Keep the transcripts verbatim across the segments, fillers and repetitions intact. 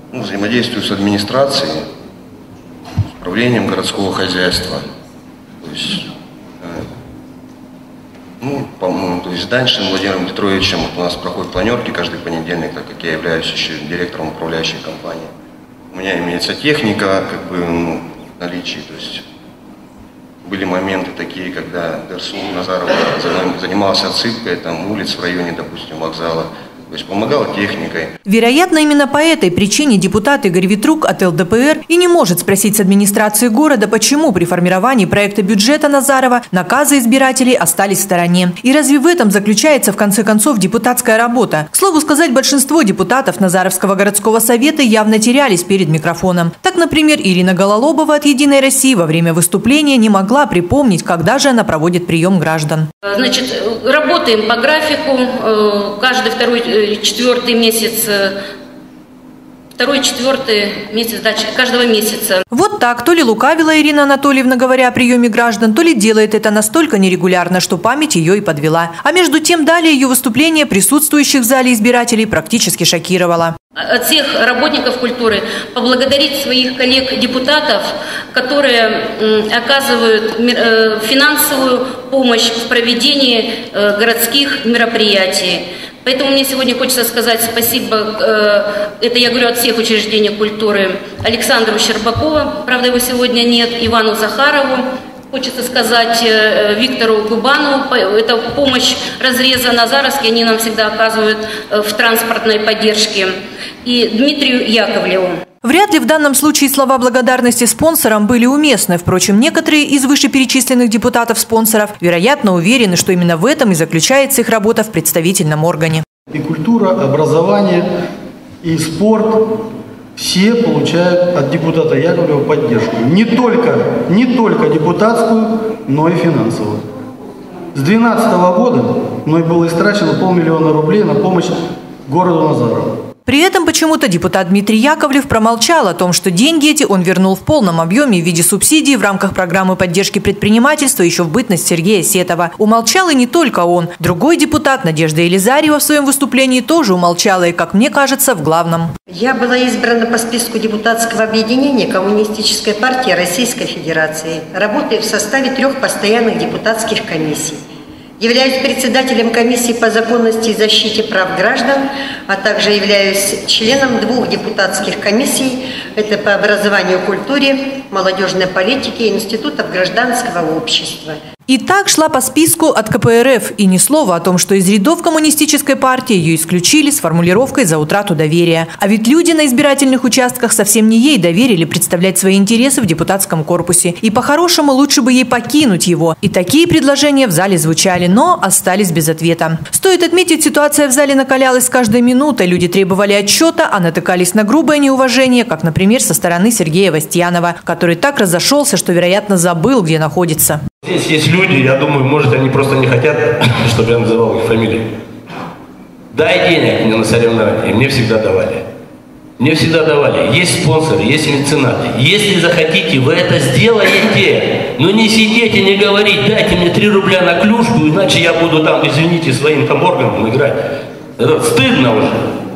ну, взаимодействую с администрацией, с управлением городского хозяйства. То есть, э, ну, по-моему, то есть с Даньшиным Владимиром Петровичем вот у нас проходят планерки каждый понедельник, так как я являюсь еще директором управляющей компании. У меня имеется техника, как бы, ну, в наличии, то есть были моменты такие, когда Дерсул Назаров занимался отсыпкой там, улиц в районе, допустим, вокзала. То есть помогал техникой. Вероятно, именно по этой причине депутат Игорь Витрук от эл дэ пэ эр и не может спросить с администрации города, почему при формировании проекта бюджета Назарова наказы избирателей остались в стороне. И разве в этом заключается, в конце концов, депутатская работа? К слову сказать, большинство депутатов Назаровского городского совета явно терялись перед микрофоном. Так, например, Ирина Гололобова от «Единой России» во время выступления не могла припомнить, когда же она проводит прием граждан. Значит, работаем по графику. Каждый второй четвертый месяц, второй, четвертый месяц дальше, каждого месяца. Вот так, то ли лукавила Ирина Анатольевна, говоря о приеме граждан, то ли делает это настолько нерегулярно, что память ее и подвела. А между тем, далее ее выступление присутствующих в зале избирателей практически шокировало. От всех работников культуры поблагодарить своих коллег-депутатов, которые оказывают финансовую помощь в проведении городских мероприятий. Поэтому мне сегодня хочется сказать спасибо, это я говорю от всех учреждений культуры, Александру Щербакову, правда его сегодня нет, Ивану Захарову, хочется сказать Виктору Губанову, это помощь разреза Назаровский, они нам всегда оказывают в транспортной поддержке, и Дмитрию Яковлеву. Вряд ли в данном случае слова благодарности спонсорам были уместны. Впрочем, некоторые из вышеперечисленных депутатов-спонсоров, вероятно, уверены, что именно в этом и заключается их работа в представительном органе. И культура, образование, и спорт все получают от депутата Яковлева поддержку. Не только, не только депутатскую, но и финансовую. С две тысячи двенадцатого года мной было истрачено полмиллиона рублей на помощь городу Назарово. При этом почему-то депутат Дмитрий Яковлев промолчал о том, что деньги эти он вернул в полном объеме в виде субсидий в рамках программы поддержки предпринимательства еще в бытность Сергея Сетова. Умолчал и не только он. Другой депутат, Надежда Елизарьева, в своем выступлении тоже умолчала и, как мне кажется, в главном. Я была избрана по списку депутатского объединения Коммунистической партии Российской Федерации, работая в составе трех постоянных депутатских комиссий. Являюсь председателем комиссии по законности и защите прав граждан, а также являюсь членом двух депутатских комиссий. Это по образованию, культуре, молодежной политике и институтов гражданского общества. И так шла по списку от ка пэ эр эф. И ни слова о том, что из рядов коммунистической партии ее исключили с формулировкой «за утрату доверия». А ведь люди на избирательных участках совсем не ей доверили представлять свои интересы в депутатском корпусе. И по-хорошему лучше бы ей покинуть его. И такие предложения в зале звучали, но остались без ответа. Стоит отметить, ситуация в зале накалялась с каждой минутой. Люди требовали отчета, а натыкались на грубое неуважение, как, например, со стороны Сергея Вастьянова, который так разошелся, что, вероятно, забыл, где находится. Здесь есть люди, я думаю, может, они просто не хотят, чтобы я называл их фамилию. Дай денег мне на соревнования, мне всегда давали. Мне всегда давали. Есть спонсоры, есть меценаты. Если захотите, вы это сделаете. Но не сидите, не говорить, дайте мне три рубля на клюшку, иначе я буду там, извините, своим там органом играть. Это стыдно уже.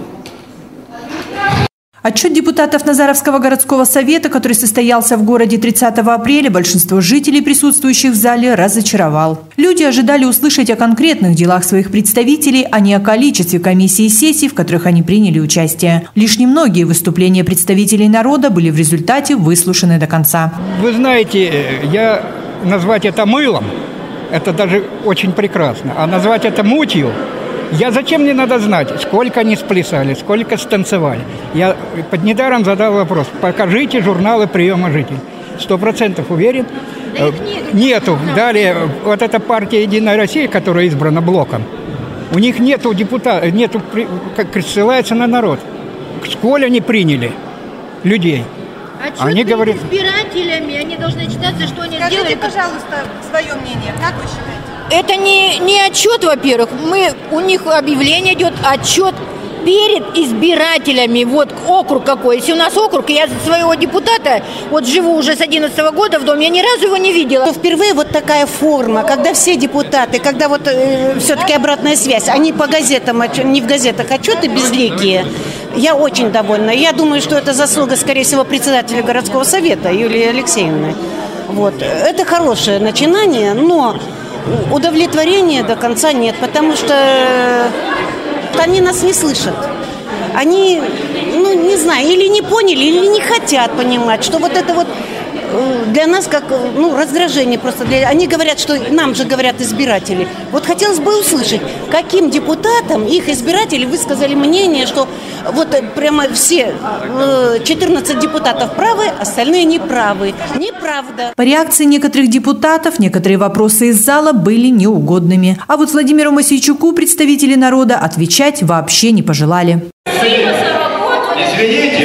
Отчет депутатов Назаровского городского совета, который состоялся в городе тридцатого апреля, большинство жителей, присутствующих в зале, разочаровал. Люди ожидали услышать о конкретных делах своих представителей, а не о количестве комиссий и сессий, в которых они приняли участие. Лишь немногие выступления представителей народа были в результате выслушаны до конца. Вы знаете, я назвать это мылом, это даже очень прекрасно, а назвать это мутью, я зачем мне надо знать, сколько они сплясали, сколько станцевали? Я под недаром задал вопрос, покажите журналы приема жителей. Сто процентов уверен. Да их нет. Нету. Далее, вот эта партия «Единая Россия», которая избрана блоком, у них нету депутатов, нету, как ссылается на народ. Сколько они приняли людей? Отчет они говорят избирателями, они должны читаться, что они Скажите, сделали. пожалуйста, свое мнение, как вы считаете? Это не, не отчет, во-первых. Мы, у них объявление идет, отчет перед избирателями. Вот округ какой. Если у нас округ, я своего депутата, вот живу уже с одиннадцатого года в доме, я ни разу его не видела. Впервые вот такая форма, когда все депутаты, когда вот э, все-таки обратная связь, они по газетам, не в газетах отчеты безликие, Я очень довольна. Я думаю, что это заслуга, скорее всего, председателя городского совета Юлии Алексеевны. Вот. Это хорошее начинание, но удовлетворения до конца нет, потому что они нас не слышат. Они, ну, не знаю, или не поняли, или не хотят понимать, что вот это вот для нас как, ну, раздражение просто. Для... Они говорят, что нам же говорят избиратели. Вот хотелось бы услышать, каким депутатам их избиратели высказали мнение, что вот прямо все четырнадцать депутатов правы, остальные неправы. Неправда. По реакции некоторых депутатов, некоторые вопросы из зала были неугодными. А вот Владимиру Мосейчуку представители народа отвечать вообще не пожелали. Извините.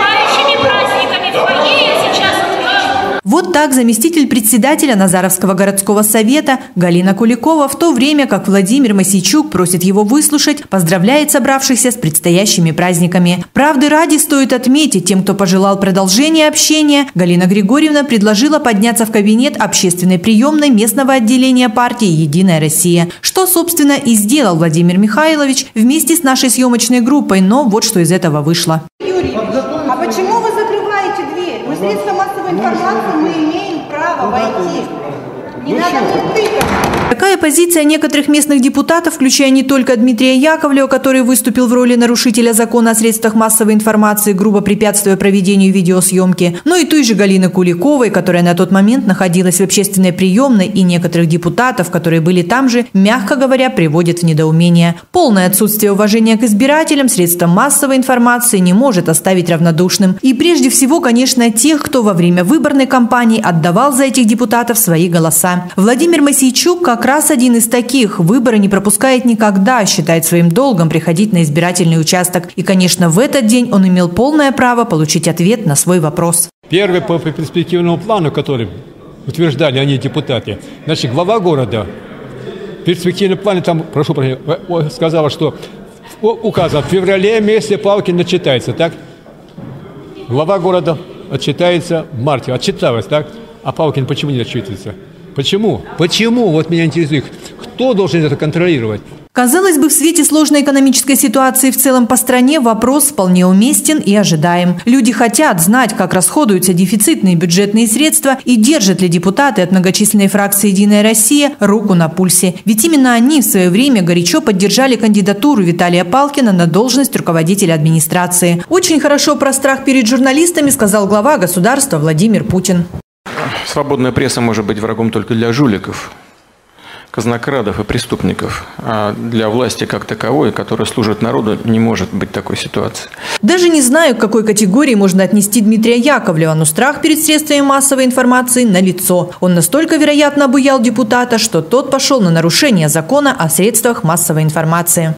Вот так заместитель председателя Назаровского городского совета Галина Куликова, в то время как Владимир Мосейчук просит его выслушать, поздравляет собравшихся с предстоящими праздниками. Правды ради стоит отметить, тем, кто пожелал продолжения общения, Галина Григорьевна предложила подняться в кабинет общественной приемной местного отделения партии «Единая Россия», что, собственно, и сделал Владимир Михайлович вместе с нашей съемочной группой, но вот что из этого вышло. Юрий, а почему вы закрываете дверь? Мы средства массовой информации, мы имеем право войти. Не надо тут тыкать. Такая позиция некоторых местных депутатов, включая не только Дмитрия Яковлева, который выступил в роли нарушителя закона о средствах массовой информации, грубо препятствуя проведению видеосъемки, но и той же Галины Куликовой, которая на тот момент находилась в общественной приемной, и некоторых депутатов, которые были там же, мягко говоря, приводит в недоумение. Полное отсутствие уважения к избирателям средствам массовой информации не может оставить равнодушным. И прежде всего, конечно, тех, кто во время выборной кампании отдавал за этих депутатов свои голоса. Владимир Мосейчук как раз один из таких. Выборы не пропускает никогда, считает своим долгом приходить на избирательный участок. И, конечно, в этот день он имел полное право получить ответ на свой вопрос. Первый по перспективному плану, который утверждали они, депутаты, значит, глава города в перспективном плане, там, прошу прощения, сказала, что указано, в феврале месяце Палкин отчитается, так? Глава города отчитается в марте, отчиталась, так? А Палкин почему не отчитывается? Почему? Почему? Вот меня интересует, кто должен это контролировать? Казалось бы, в свете сложной экономической ситуации в целом по стране вопрос вполне уместен и ожидаем. Люди хотят знать, как расходуются дефицитные бюджетные средства и держат ли депутаты от многочисленной фракции «Единая Россия» руку на пульсе. Ведь именно они в свое время горячо поддержали кандидатуру Виталия Палкина на должность руководителя администрации. Очень хорошо про страх перед журналистами сказал глава государства Владимир Путин. Свободная пресса может быть врагом только для жуликов, казнокрадов и преступников. А для власти как таковой, которая служит народу, не может быть такой ситуации. Даже не знаю, к какой категории можно отнести Дмитрия Яковлева, но страх перед средствами массовой информации налицо. Он настолько, вероятно, обуял депутата, что тот пошел на нарушение закона о средствах массовой информации.